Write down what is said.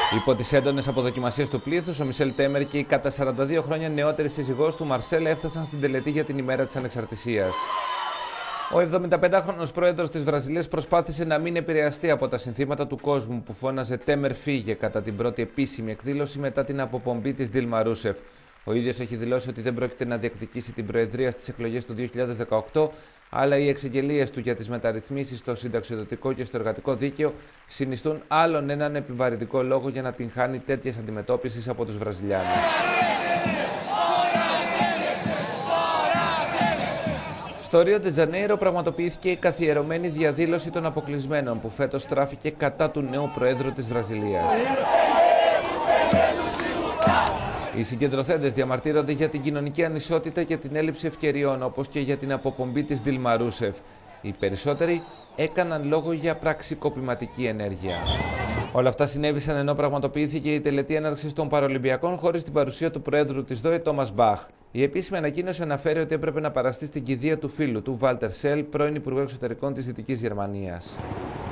Υπό τις έντονες αποδοκιμασίες του πλήθους, ο Μισελ Τέμερ και η κατά 42 χρόνια νεότερη σύζυγός του Μαρσέλ έφτασαν στην τελετή για την ημέρα της ανεξαρτησίας. Ο 75χρονος πρόεδρος της Βραζιλίας προσπάθησε να μην επηρεαστεί από τα συνθήματα του κόσμου που φώναζε «Τέμερ φύγε» κατά την πρώτη επίσημη εκδήλωση μετά την αποπομπή της Ντίλμα Ρούσεφ. Ο ίδιος έχει δηλώσει ότι δεν πρόκειται να διεκδικήσει την προεδρία στις εκλογές του 2018, αλλά οι εξεγγελίες του για τις μεταρρυθμίσεις στο συνταξιοδοτικό και στο εργατικό δίκαιο συνιστούν άλλον έναν επιβαρυντικό λόγο για να την χάνει τέτοιες αντιμετώπισης από τους Βραζιλιάνους. Στο Ρίο ντε Τζανέιρο πραγματοποιήθηκε η καθιερωμένη διαδήλωση των αποκλεισμένων που φέτος στράφηκε κατά του νέου Προέδρου της Βραζιλίας. Οι συγκεντρωθέντες διαμαρτύρονται για την κοινωνική ανισότητα και την έλλειψη ευκαιριών, όπως και για την αποπομπή της Ντίλμα Ρούσεφ. Οι περισσότεροι έκαναν λόγο για πραξικοπηματική ενέργεια. Όλα αυτά συνέβησαν ενώ πραγματοποιήθηκε η τελετή έναρξης των Παραολυμπιακών χωρίς την παρουσία του Προέδρου της ΔΟΕ, Τόμας Μπαχ. Η επίσημη ανακοίνωση αναφέρει ότι έπρεπε να παραστεί στην κηδεία του φίλου του, Βάλτερ Σέλ, πρώην Υπουργό Εξωτερικών της Δυτικής Γερμανίας.